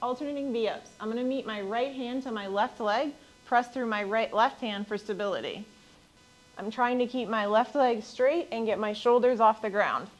alternating V-ups. I'm going to meet my right hand to my left leg, press through my left hand for stability. I'm trying to keep my left leg straight and get my shoulders off the ground.